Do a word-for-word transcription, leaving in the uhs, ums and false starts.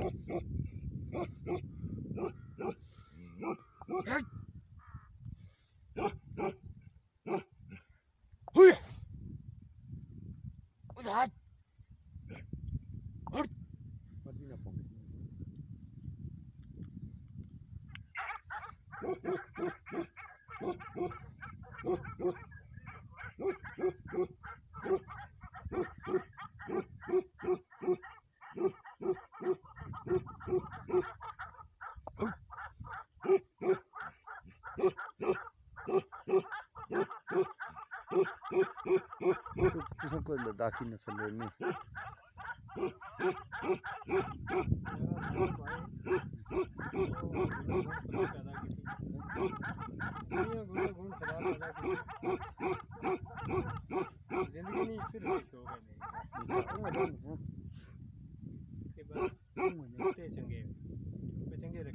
को लद्दाखी नस्ल में जिंदगी नहीं सिर्फ शौक है मेरी के बस चंगे